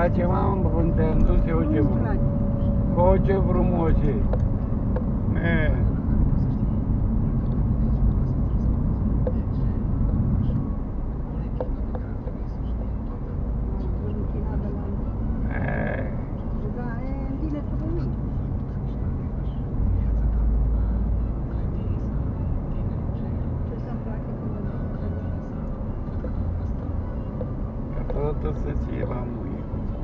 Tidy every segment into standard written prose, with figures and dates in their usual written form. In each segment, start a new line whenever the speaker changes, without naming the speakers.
place, mamă, când te-am dus eu ce frumos. Co, ce frumos e. Tot să fie la muie.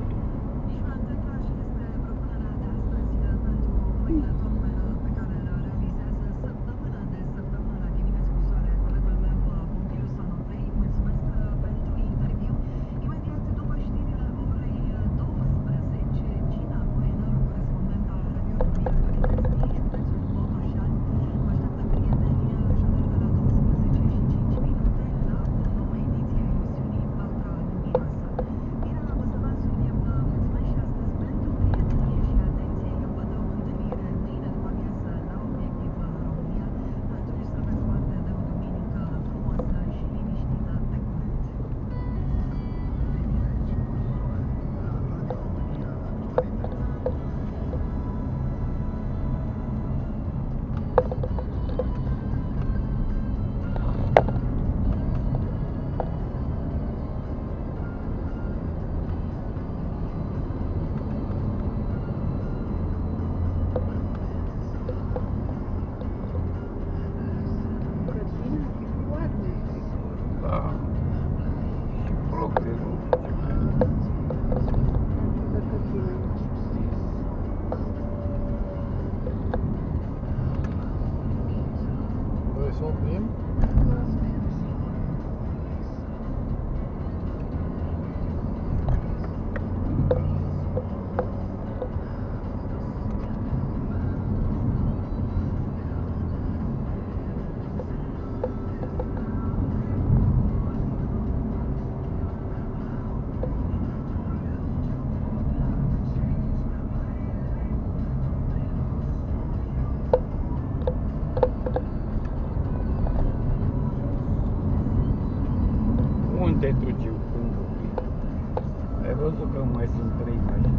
Să oprim.
Unde te duci când opri? Ai văzut că mai sunt 3 mașini?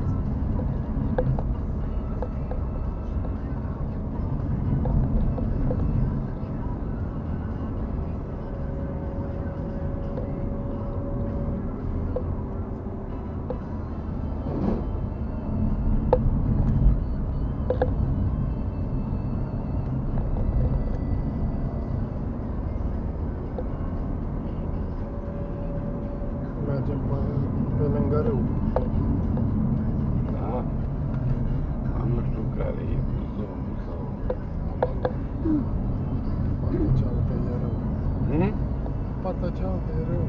Mergem pe lângă râu.
Da? Nu știu care e zonul sau...
Partea cealaltă e râu. Partea cealaltă e râu.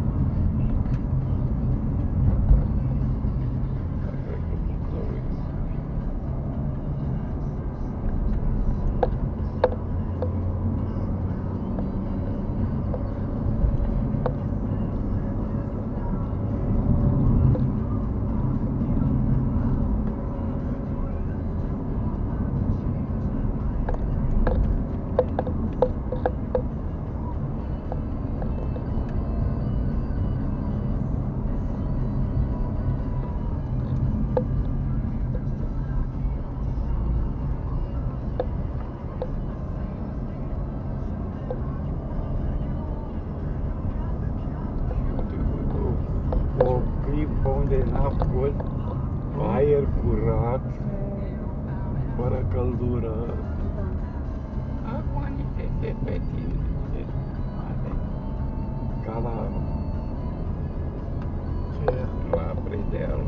O clipă unde n-a fost aer curat, fără căldură. Acum niște sepetini, ca la predeal.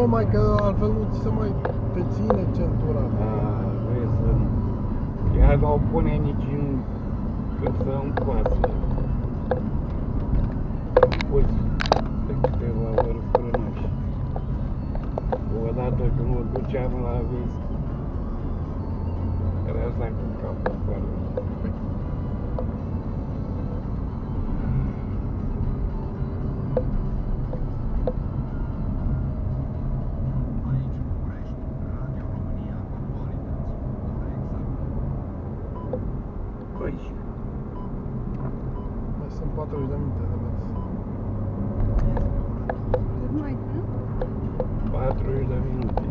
mai că altfel nu ți se mai te ține centura.
Vezi să nu. Ea nu o pune nici în când să încoasă. Pus de câteva ori frânași. Odată când mă duceam la vis, era asta cu capul afară. Aici.
Mai sunt 40 de minute de mers.
Mai,
40 de minute.